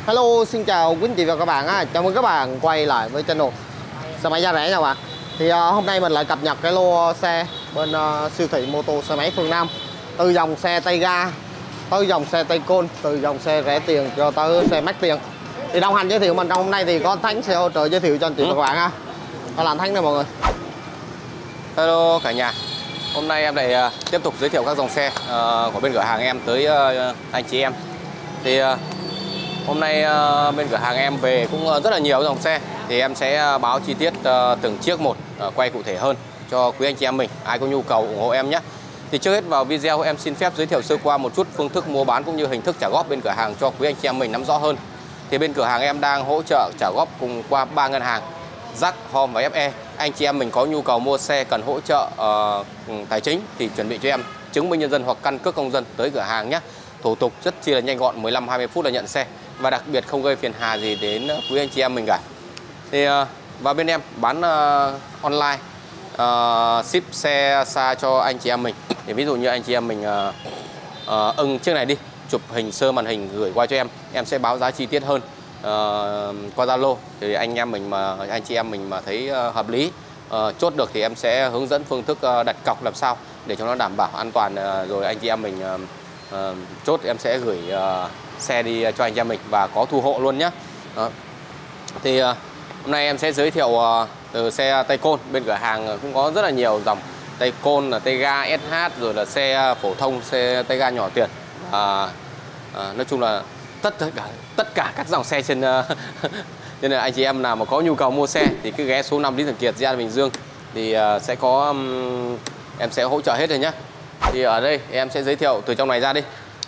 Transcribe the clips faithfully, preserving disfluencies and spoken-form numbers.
Hello, xin chào quý anh chị và các bạn á. Chào mừng các bạn quay lại với channel xe máy giá rẻ nha các bạn. Thì uh, hôm nay mình lại cập nhật cái lô xe bên uh, siêu thị mô tô xe máy Phương Nam. Từ dòng xe tay ga tới dòng xe tay côn, từ dòng xe rẻ tiền cho tới xe mắc tiền. Thì đồng hành giới thiệu mình trong hôm nay thì có Thắng xe hỗ trợ giới thiệu cho anh chị ừ. và các bạn ha. Đó là Thắng đây mọi người. Hello cả nhà. Hôm nay em lại uh, tiếp tục giới thiệu các dòng xe uh, của bên cửa hàng em tới uh, anh chị em. Thì uh, hôm nay uh, bên cửa hàng em về cũng uh, rất là nhiều dòng xe. Thì em sẽ uh, báo chi tiết uh, từng chiếc một, uh, quay cụ thể hơn cho quý anh chị em mình. Ai có nhu cầu ủng hộ em nhé. Thì trước hết vào video em xin phép giới thiệu sơ qua một chút phương thức mua bán cũng như hình thức trả góp bên cửa hàng cho quý anh chị em mình nắm rõ hơn. Thì bên cửa hàng em đang hỗ trợ trả góp cùng qua ba ngân hàng: Jack, Home và ép e. Anh chị em mình có nhu cầu mua xe cần hỗ trợ uh, tài chính thì chuẩn bị cho em chứng minh nhân dân hoặc căn cước công dân tới cửa hàng nhé. Thủ tục rất chi là nhanh gọn, mười lăm hai mươi phút là nhận xe, và đặc biệt không gây phiền hà gì đến quý anh chị em mình cả. Thì uh, và bên em bán uh, online, uh, ship xe xa cho anh chị em mình. Thì ví dụ như anh chị em mình uh, uh, ưng chiếc này đi, chụp hình sơ màn hình gửi qua cho em, em sẽ báo giá chi tiết hơn uh, qua Zalo. Thì anh em mình mà anh chị em mình mà thấy uh, hợp lý, uh, chốt được thì em sẽ hướng dẫn phương thức uh, đặt cọc làm sao để cho nó đảm bảo an toàn, uh, rồi anh chị em mình uh, uh, chốt em sẽ gửi uh, xe đi cho anh chị em mình và có thu hộ luôn nhé. Đó. Thì uh, hôm nay em sẽ giới thiệu uh, từ xe tay côn. Bên cửa hàng cũng có rất là nhiều dòng tay côn, là tay ga ét hát, rồi là xe phổ thông, xe tay ga nhỏ tiền. Uh, uh, nói chung là tất cả tất cả các dòng xe trên uh, nên là anh chị em nào mà có nhu cầu mua xe thì cứ ghé số năm Lý Thường Kiệt, Gia Bình Dương thì uh, sẽ có um, em sẽ hỗ trợ hết rồi nhé. Thì ở đây em sẽ giới thiệu từ trong này ra đi.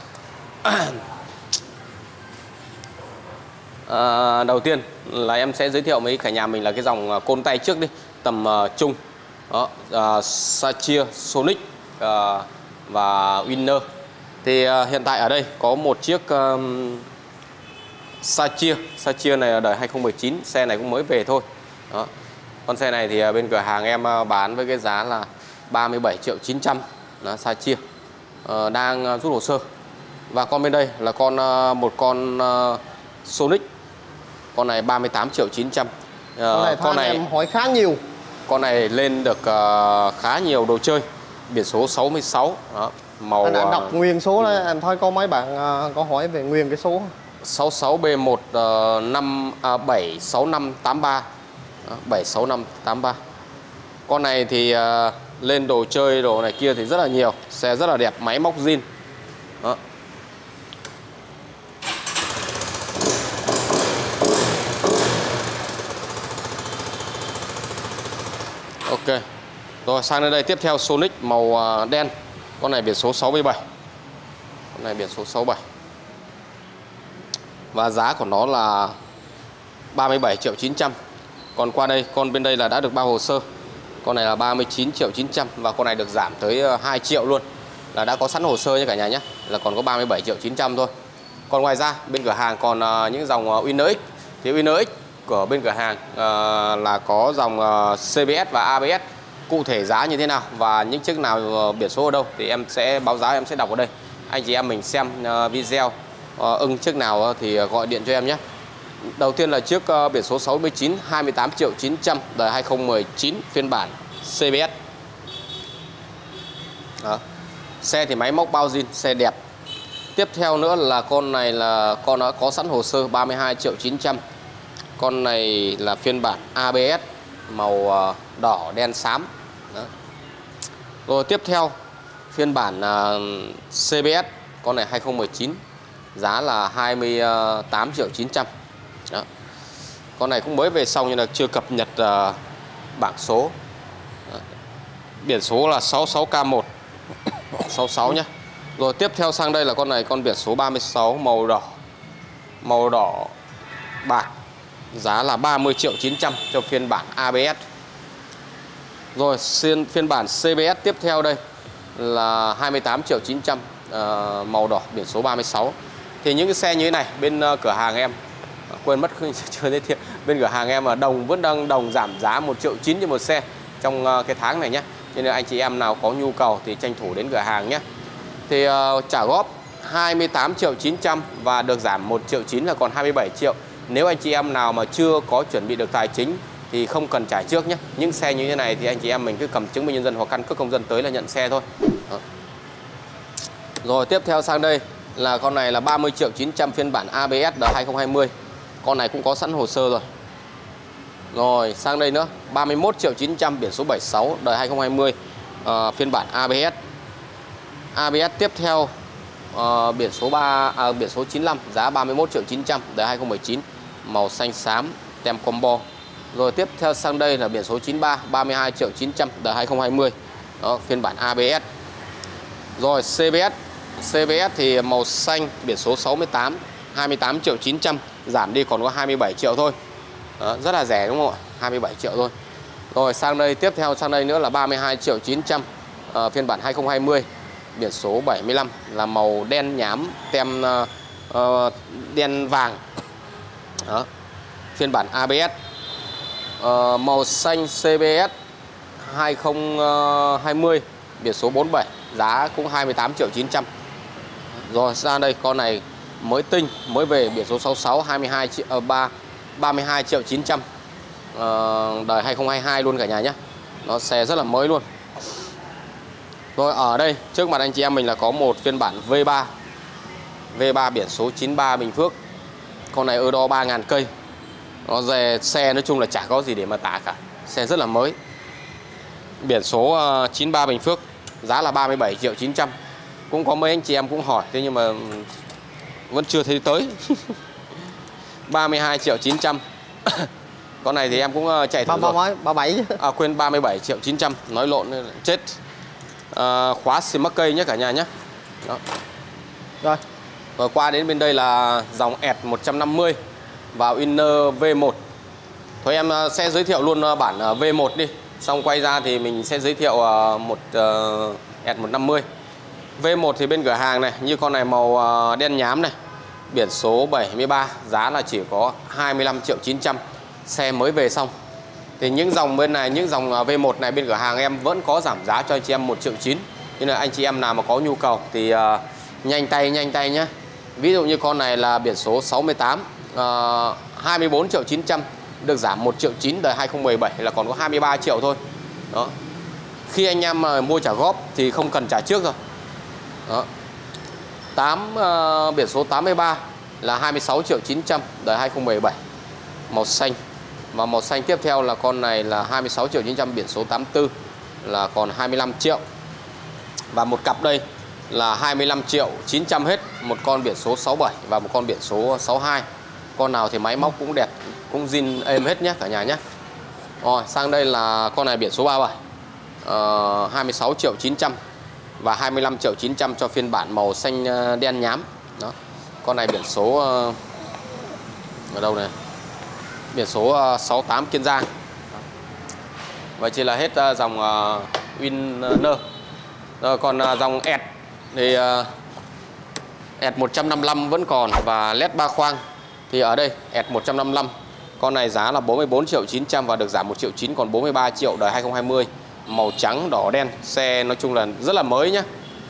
À, đầu tiên là em sẽ giới thiệu với cả nhà mình là cái dòng côn tay trước đi, tầm uh, trung. Đó, uh, Sachia, Sonic uh, và Winner. Thì uh, hiện tại ở đây có một chiếc um, Sachia. Sachia này là đời hai không một chín, xe này cũng mới về thôi. Đó. Con xe này thì uh, bên cửa hàng em uh, bán với cái giá là ba mươi bảy triệu chín trăm. Đó, Sachia uh, đang uh, rút hồ sơ. Và con bên đây là con uh, một con uh, Sonic. Con này ba mươi tám triệu chín trăm. Uh, con này, con này em hỏi khá nhiều. Con này lên được uh, khá nhiều đồ chơi. Biển số sáu mươi sáu. Đó, màu anh, anh đọc uh, nguyên số đấy, anh thấy có mấy bạn uh, có hỏi về nguyên cái số sáu sáu B một năm bảy sáu năm tám ba. bảy sáu năm tám ba. Con này thì uh, lên đồ chơi đồ này kia thì rất là nhiều. Xe rất là đẹp, máy móc zin. Đó. Ok. Rồi sang đến đây tiếp theo Sonic màu đen. Con này biển số sáu mươi bảy. Con này biển số sáu mươi bảy. Và giá của nó là ba mươi bảy triệu chín trăm. Còn qua đây, con bên đây là đã được bao hồ sơ. Con này là ba mươi chín triệu chín trăm. Và con này được giảm tới hai triệu luôn. Là đã có sẵn hồ sơ nha cả nhà nhé. Là còn có ba mươi bảy triệu chín trăm thôi. Còn ngoài ra bên cửa hàng còn những dòng Winner X. Thì Winner X của bên cửa hàng uh, là có dòng uh, xê bê ét và a bê ét. Cụ thể giá như thế nào và những chiếc nào uh, biển số ở đâu thì em sẽ báo giá, em sẽ đọc ở đây. Anh chị em mình xem uh, video uh, ưng chiếc nào uh, thì uh, gọi điện cho em nhé. Đầu tiên là chiếc uh, biển số sáu mươi chín, hai mươi tám triệu chín trăm, đời hai không một chín, phiên bản xê bê ét. Đó. Xe thì máy móc bao zin, xe đẹp. Tiếp theo nữa là con này là con nó có sẵn hồ sơ, ba mươi hai triệu chín trăm. Con này là phiên bản a bê ét, màu đỏ đen xám. Đó. Rồi tiếp theo phiên bản uh, xê bê ét. Con này hai không một chín, giá là hai mươi tám triệu chín trăm. Đó. Con này cũng mới về xong nhưng là chưa cập nhật uh, bảng số. Đó. Biển số là sáu sáu K một sáu sáu nhé. Rồi tiếp theo sang đây là con này, con biển số ba mươi sáu, màu đỏ, màu đỏ bạc, giá là ba mươi triệu chín trăm cho phiên bản a bê ét. Rồi phiên bản xê bê ét tiếp theo đây là hai mươi tám triệu chín trăm, uh, màu đỏ, biển số ba mươi sáu. Thì những cái xe như thế này bên uh, cửa hàng em uh, quên mất chưa giới thiệu, bên cửa hàng em ở đồng vẫn đang đồng giảm giá một triệu chín cho một xe trong uh, cái tháng này nhé. Cho nên anh chị em nào có nhu cầu thì tranh thủ đến cửa hàng nhé. Thì uh, trả góp hai mươi tám triệu chín trăm và được giảm một triệu chín là còn hai mươi bảy triệu. Nếu anh chị em nào mà chưa có chuẩn bị được tài chính thì không cần trả trước nhé. Những xe như thế này thì anh chị em mình cứ cầm chứng minh nhân dân hoặc căn cước công dân tới là nhận xe thôi. Đó. Rồi tiếp theo sang đây là con này là ba mươi triệu chín trăm phiên bản a bê ét đời hai không hai không. Con này cũng có sẵn hồ sơ rồi. Rồi sang đây nữa, ba mươi mốt triệu chín trăm biển số bảy sáu đời hai không hai không, à, phiên bản a bê ét. a bê ét tiếp theo à, biển số ba à, biển số chín lăm giá ba mươi mốt triệu chín trăm đời hai không một chín, màu xanh xám tem combo. Rồi tiếp theo sang đây là biển số chín ba ba mươi hai triệu chín trăm đời hai không hai không. Đó, phiên bản a bê ét. Rồi xê bê ét. xê bê ét thì màu xanh biển số sáu mươi tám hai mươi tám triệu chín trăm, giảm đi còn có hai mươi bảy triệu thôi. Đó, rất là rẻ đúng không ạ? hai mươi bảy triệu thôi. Rồi sang đây tiếp theo sang đây nữa là ba mươi hai triệu chín trăm uh, phiên bản hai không hai không, biển số bảy mươi lăm là màu đen nhám tem uh, uh, đen vàng. Đó, phiên bản a bê ét. Uh, màu xanh xê bê ét hai không hai không biển số bốn mươi bảy giá cũng hai mươi tám triệu chín trăm. Rồi ra đây con này mới tinh mới về biển số sáu mươi sáu hai mươi hai triệu uh, ba ba mươi hai triệu chín trăm, uh, đời hai không hai hai luôn cả nhà nhé. Nó xe rất là mới luôn. Rồi ở đây trước mặt anh chị em mình là có một phiên bản vê ba. vê ba biển số chín ba Bình Phước. Con này ở đo ba nghìn cây. Nó về xe nói chung là chả có gì để mà tả cả. Xe rất là mới. Biển số uh, chín ba Bình Phước, giá là ba mươi bảy triệu chín trăm. Cũng có mấy anh chị em cũng hỏi, thế nhưng mà vẫn chưa thấy tới. ba mươi hai triệu chín trăm. Con này thì em cũng chạy thử rồi. ba mươi bảy. À quên, ba mươi bảy triệu chín trăm, nói lộn chết. À, khóa xì mắc cây nhé cả nhà nhé. Đó. Rồi. Rồi qua đến bên đây là dòng ẹt một trăm năm mươi vào inner vê một. Thôi em sẽ giới thiệu luôn bản vê một đi. Xong quay ra thì mình sẽ giới thiệu một uh, ẹt một trăm năm mươi. vê một thì bên cửa hàng này, như con này màu uh, đen nhám này, biển số bảy mươi ba, giá là chỉ có hai mươi lăm triệu chín trăm. Xe mới về xong. Thì những dòng bên này, những dòng vê một này bên cửa hàng em vẫn có giảm giá cho anh chị em một triệu chín. Nên là anh chị em nào mà có nhu cầu thì uh, nhanh tay nhanh tay nhé. Ví dụ như con này là biển số sáu mươi tám, uh, hai mươi bốn triệu chín trăm, được giảm một triệu chín, đời hai không một bảy là còn có hai mươi ba triệu thôi. Đó. Khi anh em mà mua trả góp thì không cần trả trước rồi. Đó. tám, uh, biển số tám mươi ba là hai mươi sáu triệu chín trăm, đời hai không một bảy, màu xanh. Và màu xanh tiếp theo là con này là hai mươi sáu triệu chín trăm, biển số tám mươi tư là còn hai mươi lăm triệu. Và một cặp đây là hai mươi lăm triệu chín trăm hết, một con biển số sáu mươi bảy và một con biển số sáu mươi hai. Con nào thì máy móc cũng đẹp, cũng zin êm hết nhé cả nhà nhé. Rồi sang đây là con này biển số ba mươi bảy, uh, hai mươi sáu triệu chín trăm và hai mươi lăm triệu chín trăm cho phiên bản màu xanh đen nhám. Đó. Con này biển số uh, ở đâu này? Biển số uh, sáu mươi tám Kiên Giang. Vậy chỉ là hết uh, dòng uh, Winner. Rồi còn uh, dòng ẹt thì uh, ẹt một trăm năm mươi lăm vẫn còn và led ba khoang. Thì ở đây ẹt một trăm năm mươi lăm, con này giá là bốn mươi bốn triệu chín trăm và được giảm một triệu chín, còn bốn mươi ba triệu, đời hai không hai không, màu trắng đỏ đen. Xe nói chung là rất là mới nhé.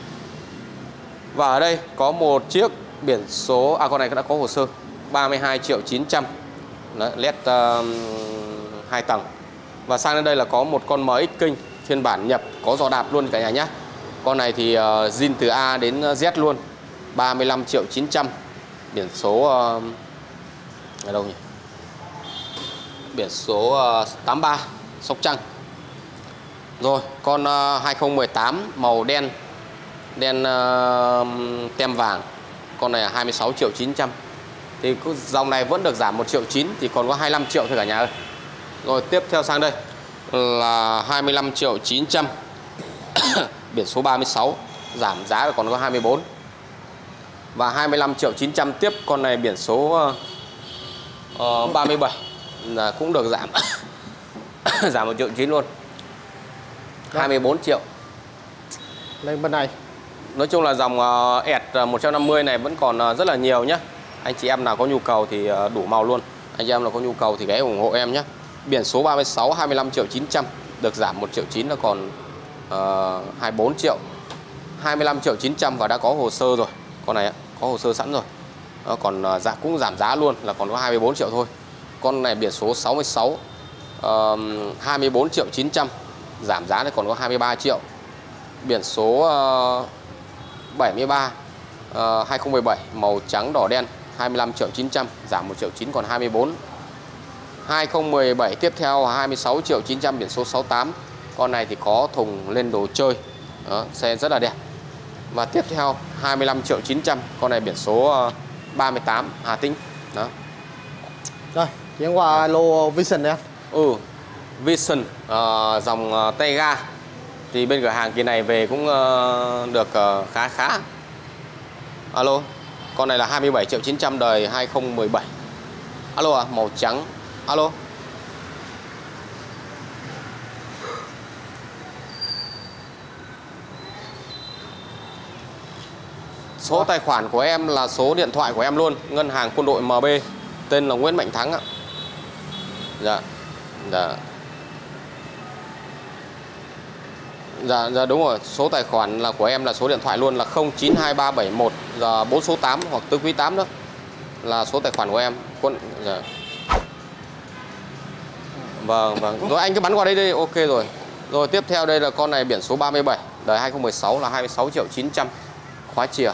Và ở đây có một chiếc biển số, à con này đã có hồ sơ, ba mươi hai triệu chín trăm. Đấy, led uh, hai tầng. Và sang đến đây là có một con em ích King phiên bản nhập, có giò đạp luôn cả nhà nhé. Con này thì uh, zin từ A đến Z luôn, ba mươi lăm triệu chín trăm. Biển số uh, ở đâu nhỉ? Biển số uh, tám mươi ba Sóc Trăng. Rồi con uh, hai không một tám màu đen, đen uh, tem vàng. Con này là hai mươi sáu triệu chín trăm. Thì dòng này vẫn được giảm một triệu chín, thì còn có hai mươi lăm triệu thôi cả nhà ơi. Rồi tiếp theo sang đây là hai mươi lăm triệu chín trăm. Biển số ba mươi sáu, giảm giá còn có hai mươi bốn. Và hai mươi lăm triệu chín trăm tiếp con này biển số uh, ba mươi bảy là cũng được giảm. Giảm một triệu chín luôn. hai mươi bốn triệu. Lên bên này. Nói chung là dòng uh, ẹt một trăm năm mươi này vẫn còn uh, rất là nhiều nhé. Anh chị em nào có nhu cầu thì uh, đủ màu luôn. Anh chị em nào có nhu cầu thì ghé ủng hộ em nhé. Biển số ba mươi sáu, hai mươi lăm triệu chín trăm, được giảm một triệu chín là còn uh, hai mươi bốn triệu. hai mươi lăm triệu chín trăm và đã có hồ sơ rồi. Con này có hồ sơ sẵn rồi. Đó, còn dạ cũng giảm giá luôn là còn có hai mươi bốn triệu thôi. Con này biển số sáu mươi sáu, uh, hai mươi bốn triệu chín trăm, giảm giá này còn có hai mươi ba triệu. Biển số uh, bảy mươi ba, uh, hai không một bảy, màu trắng đỏ đen, hai mươi lăm triệu chín trăm, giảm một triệu chín còn hai mươi bốn. hai không một bảy tiếp theo hai mươi sáu triệu chín trăm, biển số sáu tám. Con này thì có thùng lên đồ chơi. Đó, xe rất là đẹp. Và tiếp theo hai mươi lăm triệu chín trăm, con này biển số uh, ba mươi tám Hà Tĩnh. Đó. Rồi, chuyển qua lô Vision đây. Ừ, Vision uh, dòng uh, tay ga. Thì bên cửa hàng kỳ này về cũng uh, được uh, khá khá. Alo, con này là hai mươi bảy triệu chín trăm đời hai không một bảy. Alo à, màu trắng. Alo. Số tài khoản của em là số điện thoại của em luôn, ngân hàng Quân đội em bê, tên là Nguyễn Mạnh Thắng ạ. Dạ. Dạ. Dạ, dạ đúng rồi, số tài khoản là của em là số điện thoại luôn là không chín hai ba bảy một giờ bốn số tám hoặc tứ quý tám đó. Là số tài khoản của em. Quân dạ. Vâng, vâng. Rồi anh cứ bắn qua đây đi, ok rồi. Rồi tiếp theo đây là con này biển số ba mươi bảy, đời hai không một sáu là hai mươi sáu triệu chín trăm, khóa chìa.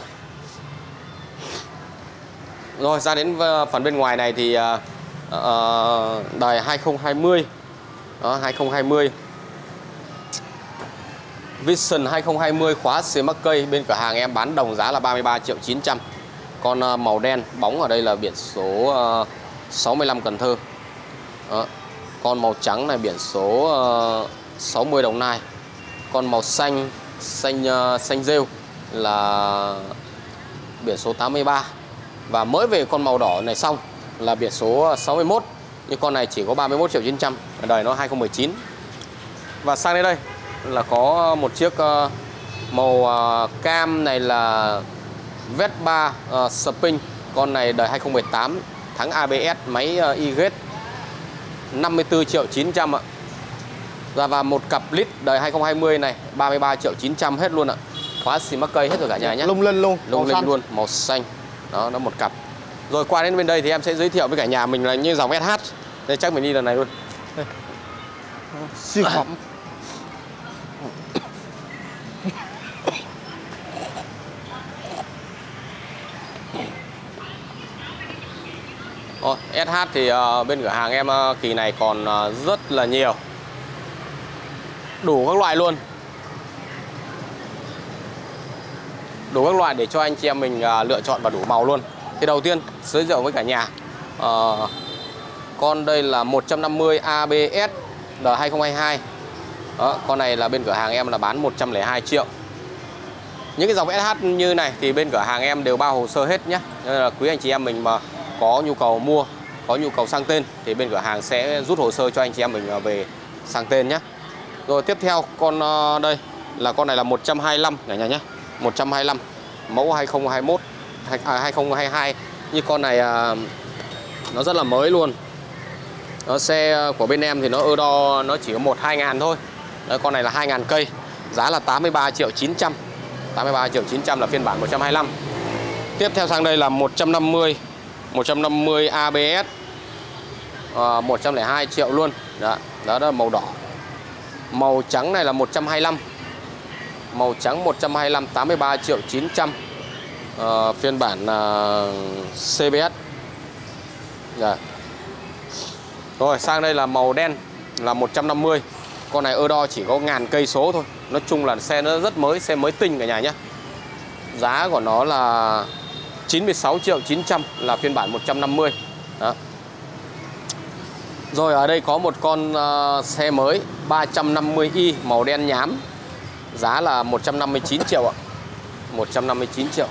Rồi ra đến phần bên ngoài này thì uh, uh, đời hai không hai không. Đó, hai không hai không. Vision hai không hai không khóa xì mắc cây, bên cửa hàng em bán đồng giá là ba mươi ba triệu chín trăm. Con uh, màu đen, bóng ở đây là biển số uh, sáu mươi lăm Cần Thơ. Đó. Con màu trắng này biển số uh, sáu mươi Đồng Nai. Con màu xanh, xanh uh, xanh rêu là biển số tám mươi ba. Và mới về con màu đỏ này xong là biển số sáu mươi mốt. Nhưng con này chỉ có ba mươi mốt triệu chín trăm, đời nó hai không một chín. Và sang đến đây là có một chiếc uh, màu uh, cam này là Vespa uh, Spin. Con này đời hai không một tám, thắng a bê ét, máy uh, i-Gate, năm mươi tư triệu chín trăm ạ. Và, và một cặp lít đời hai không hai không này ba mươi ba triệu chín trăm hết luôn ạ. Khóa xì mắc cây hết rồi cả nhà nhé. Lung linh luôn, lung linh luôn, màu xanh. Đó, nó một cặp. Rồi qua đến bên đây thì em sẽ giới thiệu với cả nhà mình là như dòng ét hát. Đây chắc mình đi lần này luôn. Đây. Siêu phẩm. Ồ, ét hát thì uh, bên cửa hàng em uh, kỳ này còn uh, rất là nhiều, đủ các loại luôn, đủ các loại để cho anh chị em mình uh, lựa chọn và đủ màu luôn. Thì đầu tiên giới thiệu với cả nhà uh, con đây là một trăm năm mươi a bê ét đời hai không hai hai. Đó, con này là bên cửa hàng em là bán một trăm lẻ hai triệu. Những cái dòng ét hát như này thì bên cửa hàng em đều bao hồ sơ hết nhé. Nên là quý anh chị em mình mà có nhu cầu mua, có nhu cầu sang tên thì bên cửa hàng sẽ rút hồ sơ cho anh chị em mình về sang tên nhé. Rồi tiếp theo con đây là con này là một trăm hai mươi lăm cả nhà nhé. một trăm hai mươi lăm mẫu hai không hai mốt, à, hai không hai hai. Như con này à, nó rất là mới luôn. Nó xe của bên em thì nó ơ đo nó chỉ có một hai ngàn thôi. Đấy, con này là hai ngàn cây, giá là tám mươi ba triệu chín trăm. tám mươi ba triệu chín trăm là phiên bản một trăm hai mươi lăm. Tiếp theo sang đây là một trăm năm mươi, một trăm năm mươi a bê ét, à, một trăm lẻ hai triệu luôn. Đó, đó là màu đỏ. Màu trắng này là một trăm hai mươi lăm. Màu trắng một trăm hai mươi lăm, tám mươi ba triệu chín trăm. à, Phiên bản à, xê bê ét. Đó. Rồi sang đây là màu đen là một trăm năm mươi. Con này ơ đo chỉ có ngàn cây số thôi. Nói chung là xe nó rất mới, xe mới tinh cả nhà nhé. Giá của nó là chín mươi sáu triệu chín trăm là phiên bản một trăm năm mươi. Đó. Rồi ở đây có một con uh, xe mới ba trăm năm mươi i màu đen nhám. Giá là một trăm năm mươi chín triệu ạ. một trăm năm mươi chín triệu.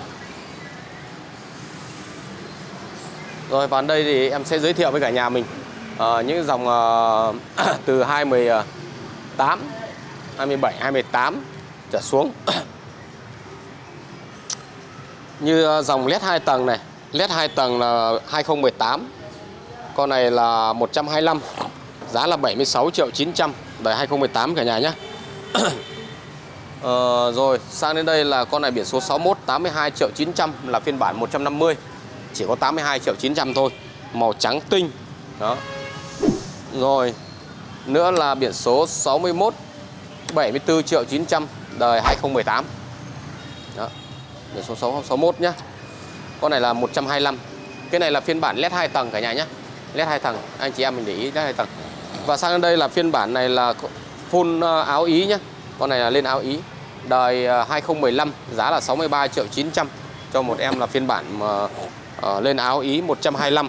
Rồi vào đây thì em sẽ giới thiệu với cả nhà mình uh, những dòng uh, từ hai mươi tám, hai mươi bảy, hai mươi tám trở xuống. Như dòng led hai tầng này, led hai tầng là hai không một tám. Con này là một trăm hai mươi lăm, giá là bảy mươi sáu triệu chín trăm, đời hai không một tám cả nhà nhé. Ờ, rồi sang đến đây là con này biển số sáu mốt tám mươi hai triệu chín trăm, là phiên bản một trăm năm mươi, chỉ có tám mươi hai triệu chín trăm thôi, màu trắng tinh đó. Rồi nữa là biển số sáu mốt bảy mươi tư triệu chín trăm, đời hai không một tám đó, biển số sáu mốt nhá. Con này là một trăm hai mươi lăm. Cái này là phiên bản led hai tầng cả nhà nhé, led hai tầng, anh chị em mình để ý led hai tầng. Và sang đến đây là phiên bản này là full áo Ý nhé. Con này là lên áo Ý, đời hai không một lăm, giá là sáu mươi ba triệu chín trăm cho một em là phiên bản mà uh, lên áo Ý một trăm hai mươi lăm.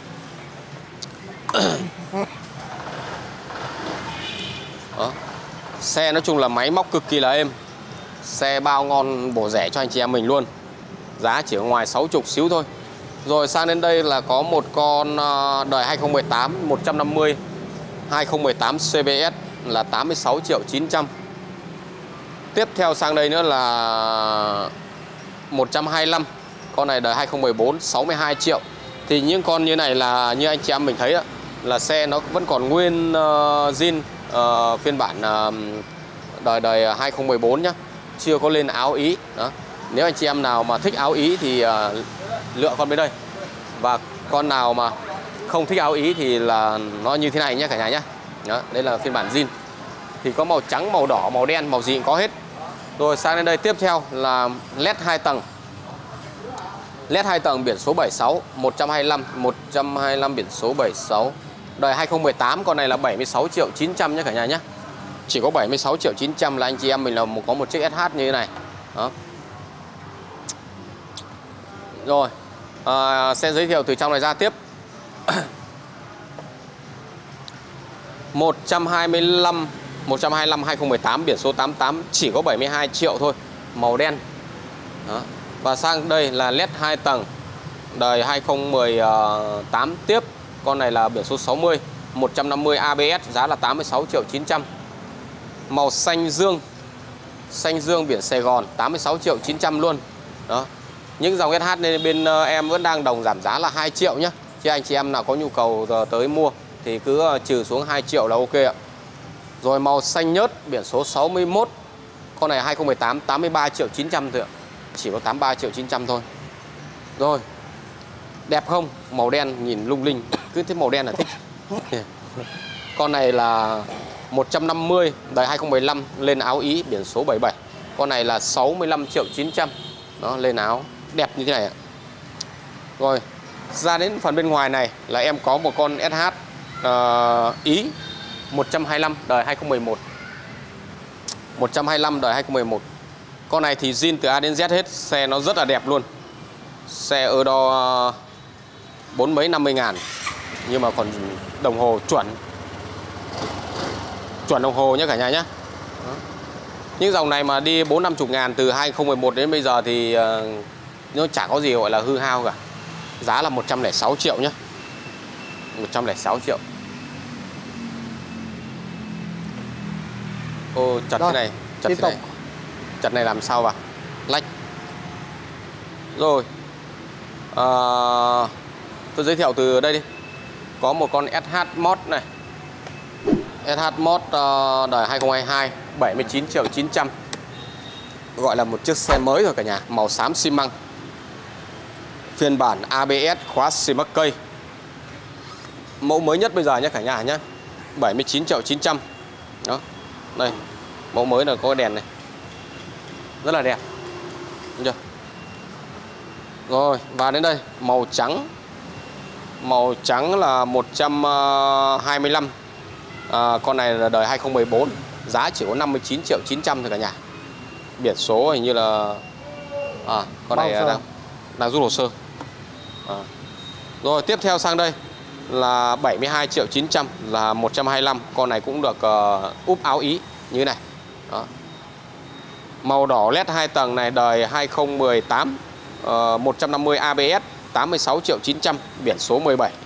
Đó. Xe nói chung là máy móc cực kỳ là êm, xe bao ngon bổ rẻ cho anh chị em mình luôn, giá chỉ ở ngoài sáu mươi xíu thôi. Rồi sang đến đây là có một con đời hai không một tám một trăm năm mươi hai không một tám xê bê ét là tám mươi sáu triệu chín trăm. Tiếp theo sang đây nữa là một trăm hai mươi lăm, con này đời hai không một bốn sáu mươi hai triệu. Thì những con như này là như anh chị em mình thấy đó, là xe nó vẫn còn nguyên uh, zin uh, phiên bản uh, đời đời hai không một bốn nhá, chưa có lên áo Ý đó. Nếu anh chị em nào mà thích áo Ý thì uh, lựa con bên đây. Và con nào mà không thích áo Ý thì là nó như thế này nhé cả nhà nhé. Đó, đây là phiên bản zin. Thì có màu trắng, màu đỏ, màu đen, màu gì cũng có hết. Rồi sang đến đây tiếp theo là led hai tầng. led hai tầng biển số bảy sáu một trăm hai mươi lăm, một trăm hai mươi lăm biển số bảy sáu. Đời hai không một tám, con này là bảy mươi sáu triệu chín trăm nhé cả nhà nhé. Chỉ có bảy mươi sáu triệu chín trăm là anh chị em mình là có một chiếc ét hát như thế này. Đó. Rồi, à, sẽ giới thiệu từ trong này ra tiếp. một trăm hai mươi lăm một trăm hai mươi lăm hai không một tám biển số tám tám, chỉ có bảy mươi hai triệu thôi, màu đen. Đó. Và sang đây là led hai tầng, đời hai không một tám tiếp. Con này là biển số sáu mươi một trăm năm mươi a bê ét, giá là tám mươi sáu triệu chín trăm. Màu xanh dương, xanh dương biển Sài Gòn, tám mươi sáu triệu chín trăm luôn. Đó. Những dòng ét hát nên bên em vẫn đang đồng giảm giá là hai triệu nhé. Chứ anh chị em nào có nhu cầu tới mua thì cứ trừ xuống hai triệu là ok ạ. Rồi màu xanh nhớt biển số sáu mốt, con này hai không một tám tám mươi ba triệu chín trăm thôi ạ. Chỉ có tám mươi ba triệu chín trăm thôi. Rồi, đẹp không? Màu đen nhìn lung linh, cứ thấy màu đen là thích. Con này là một trăm năm mươi, đời hai không một lăm, lên áo Ý biển số bảy bảy. Con này là sáu mươi lăm triệu chín trăm. Nó lên áo đẹp như thế này ạ. Rồi, ra đến phần bên ngoài này là em có một con ét hát uh, Ý một trăm hai mươi lăm, đời hai không một một. một trăm hai mươi lăm đời hai không một một. Con này thì zin từ A đến Z hết, xe nó rất là đẹp luôn. Xe ở đo bốn mấy năm mươi ngàn, nhưng mà còn đồng hồ chuẩn, chuẩn đồng hồ nhé cả nhà nhé. Đó. Những dòng này mà đi bốn năm chục ngàn từ hai không một một đến bây giờ thì uh, nó chả có gì gọi là hư hao cả. Giá là một trăm lẻ sáu triệu nhé, một trăm lẻ sáu triệu. Ô, chặt Rồi, thế này, chặt tiếp thế tục. này. Chặt này làm sao vào? Lách. Rồi, à, tôi giới thiệu từ đây đi. Có một con ét hát Mod này, ét hát Mod uh, đời hai không hai hai, bảy mươi chín triệu chín trăm. Gọi là một chiếc xe mới rồi cả nhà, màu xám xi măng. Phiên bản a bê ét khóa xì mắc cây. Mẫu mới nhất bây giờ nhé cả nhà nhé, bảy mươi chín triệu chín trăm. Đó, đây, mẫu mới là có cái đèn này, rất là đẹp. Được chưa? Rồi, và đến đây, màu trắng. Màu trắng là một trăm hai mươi lăm. à, Con này là đời hai không một bốn, giá chỉ có năm mươi chín triệu chín trăm thôi cả nhà. Biển số hình như là à, con này đang, đang rút hồ sơ. à. Rồi, tiếp theo sang đây là bảy mươi hai triệu chín trăm, là một trăm hai mươi lăm. Con này cũng được uh, úp áo Ý như thế này. Đó. Màu đỏ led hai tầng này, đời hai không một tám, uh, một trăm năm mươi a bê ét, tám mươi sáu triệu chín trăm, biển số mười bảy.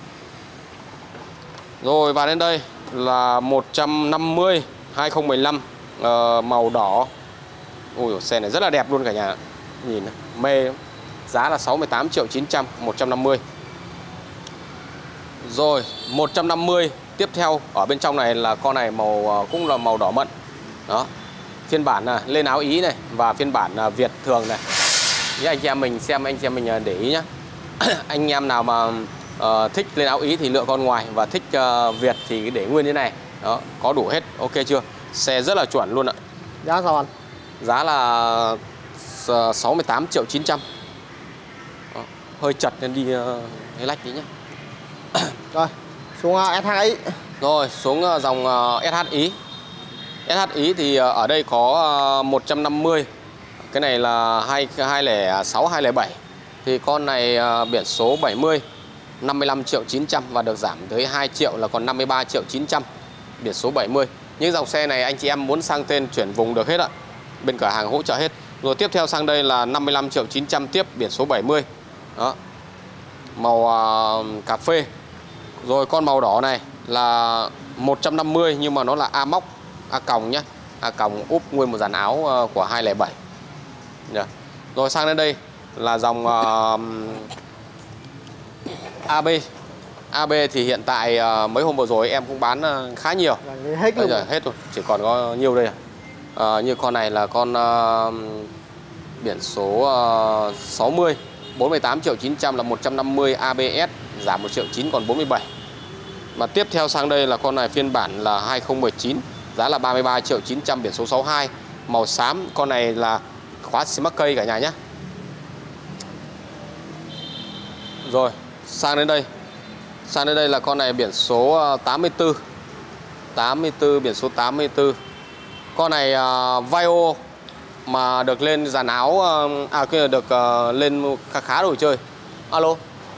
Rồi, và đến đây là một trăm năm mươi hai không một lăm, uh, màu đỏ. Ui, xe này rất là đẹp luôn cả nhà. Nhìn mê. Giá là sáu mươi tám triệu chín trăm, một trăm năm mươi. Rồi, một trăm năm mươi tiếp theo ở bên trong này là con này màu cũng là màu đỏ mận. Đó. phiên bản là lên áo Ý này và phiên bản là Việt thường này. Với anh chị em mình xem, anh chị em mình để ý nhé. Anh em nào mà uh, thích lên áo Ý thì lựa con ngoài, và thích uh, Việt thì để nguyên như này. Đó, có đủ hết, ok chưa? Xe rất là chuẩn luôn ạ. Giá sao anh? Giá là sáu mươi tám triệu chín trăm. Đó, hơi chật nên đi uh, hơi lách tí nhé. Rồi, xuống uh, ét hát Ý. Rồi, xuống uh, dòng uh, ét hát Ý. ét hát Ý thì uh, ở đây có uh, một trăm năm mươi. Cái này là hai không sáu hai không bảy. Thì con này uh, biển số bảy mươi, năm mươi lăm triệu chín trăm và được giảm tới hai triệu là còn năm mươi ba triệu chín trăm. Biển số bảy mươi. Những dòng xe này anh chị em muốn sang tên chuyển vùng được hết ạ. Bên cửa hàng hỗ trợ hết. Rồi tiếp theo sang đây là năm mươi lăm triệu chín trăm tiếp biển số bảy mươi. Đó. Màu uh, cà phê. Rồi con màu đỏ này là một trăm năm mươi nhưng mà nó là A móc, A còng nhá. A còng úp nguyên một dàn áo uh, của hai không bảy. Yeah. Rồi sang đến đây là dòng uh, a bê. a bê thì hiện tại uh, mấy hôm vừa rồi em cũng bán uh, khá nhiều. Hết luôn. Rồi, hết rồi, chỉ còn có nhiêu đây à? Uh, như con này là con uh, biển số uh, sáu mươi, bốn mươi tám triệu chín trăm là một trăm năm mươi a bê ét, giảm một triệu chín còn bốn mươi bảy. Mà tiếp theo sang đây là con này phiên bản là hai không một chín, giá là ba mươi ba triệu chín trăm, biển số sáu hai, màu xám. Con này là khóa smart cây cả nhà nhé. Rồi, sang đến đây. Sang đến đây là con này biển số tám mươi tư. tám mươi tư, biển số tám mươi tư. Con này uh, Vaio mà được lên dàn áo uh, à kia được uh, lên khá khá đồ chơi. Alo.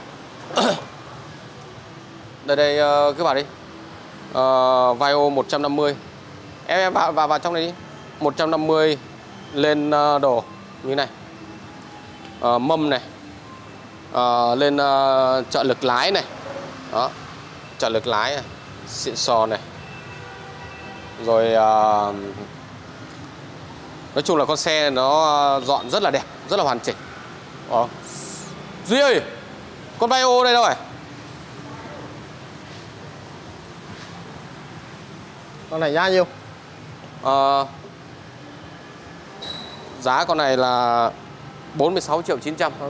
Đây đây uh, cứ vào đi. Uh, Vaio một trăm năm mươi. Em em vào vào vào trong này đi. một trăm năm mươi lên uh, đồ như này. Uh, mâm này. Uh, lên uh, trợ lực lái này. Đó. Trợ lực lái này. Xịn sò này. Rồi uh, nói chung là con xe nó dọn rất là đẹp, rất là hoàn chỉnh. Đó. Duy ơi, con Vaio đây đâu rồi? Con này giá nhiêu? Uh, giá con này là bốn mươi sáu triệu chín trăm.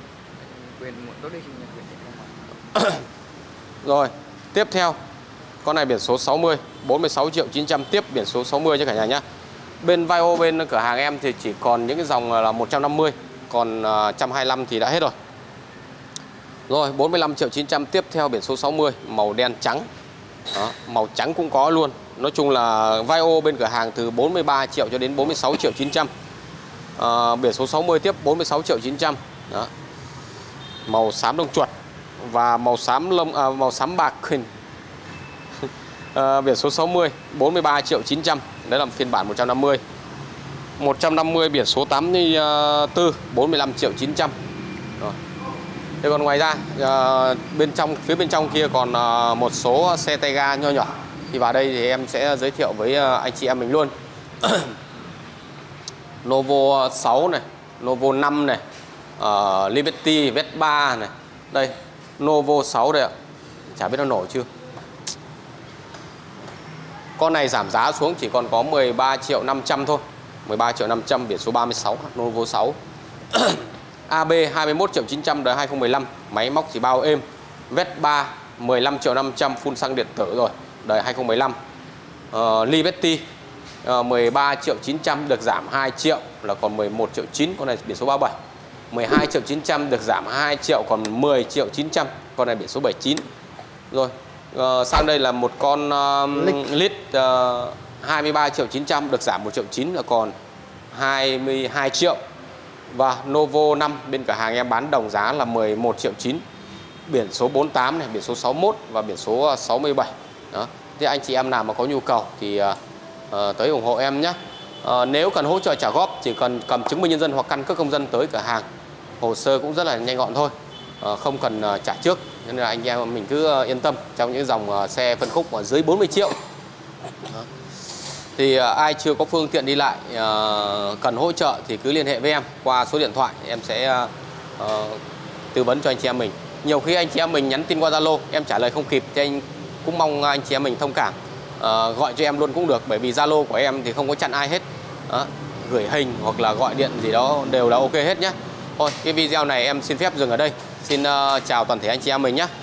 Rồi, tiếp theo con này biển số sáu mươi, bốn mươi sáu triệu chín trăm tiếp biển số sáu mươi cho cả nhà nhé. Bên Vaio bên cửa hàng em thì chỉ còn những cái dòng là một trăm năm mươi, còn một trăm hai mươi lăm thì đã hết rồi. Rồi, bốn mươi lăm triệu chín trăm tiếp theo biển số sáu mươi, màu đen trắng. Đó, màu trắng cũng có luôn. Nói chung là Vaio bên cửa hàng từ bốn mươi ba triệu cho đến bốn mươi sáu triệu chín trăm. À, biển số sáu mươi tiếp bốn mươi sáu triệu chín trăm. Đó. Màu xám lông chuột và màu xám lông à, màu xám bạc hình. À, biển số sáu mươi bốn mươi ba triệu chín trăm. Đấy là phiên bản một trăm năm mươi. một trăm năm mươi biển số tám mươi tư bốn mươi lăm triệu chín trăm. Rồi. Thế còn ngoài ra à, bên trong phía bên trong kia còn à, một số xe tay ga nho nhỏ. Thì vào đây thì em sẽ giới thiệu với à, anh chị em mình luôn. Novo sáu này, Novo năm này, uh, Liberty Vespa này. Đây, Novo sáu đây ạ. Chả biết nó nổ chưa. Con này giảm giá xuống chỉ còn có mười ba triệu năm trăm thôi. mười ba triệu năm trăm biển số ba mươi sáu Novo sáu. a bê hai mươi mốt triệu chín trăm đời hai không một năm, máy móc chỉ bao êm. Vespa mười lăm triệu năm trăm phun xăng điện tử rồi, đời hai không một năm. Uh, Liberty uh, mười ba triệu chín trăm được giảm hai triệu là còn mười một triệu chín, con này biển số ba mươi bảy. mười hai triệu chín trăm được giảm hai triệu còn mười triệu chín trăm, con này biển số bảy mươi chín. Rồi, uh, sang đây là một con uh, Lít uh, hai mươi ba triệu chín trăm được giảm một triệu chín là còn hai mươi hai triệu. Và Novo năm bên cửa hàng em bán đồng giá là mười một triệu chín. Biển số bốn mươi tám này, biển số sáu mươi mốt và biển số sáu mươi bảy. Đó. Thế anh chị em nào mà có nhu cầu thì uh, uh, tới ủng hộ em nhé. Uh, nếu cần hỗ trợ trả góp chỉ cần cầm chứng minh nhân dân hoặc căn cước công dân tới cửa hàng. Hồ sơ cũng rất là nhanh gọn thôi. Uh, không cần uh, trả trước. Nên là anh em mình cứ uh, yên tâm trong những dòng uh, xe phân khúc ở dưới bốn mươi triệu. Đó. Thì uh, ai chưa có phương tiện đi lại uh, cần hỗ trợ thì cứ liên hệ với em qua số điện thoại, em sẽ uh, uh, tư vấn cho anh chị em mình. Nhiều khi anh chị em mình nhắn tin qua Zalo em trả lời không kịp thì anh cũng mong anh chị em mình thông cảm, uh, gọi cho em luôn cũng được, bởi vì Zalo của em thì không có chặn ai hết. Đó, gửi hình hoặc là gọi điện gì đó đều là ok hết nhé. Thôi cái video này em xin phép dừng ở đây. Xin uh, chào toàn thể anh chị em mình nhé.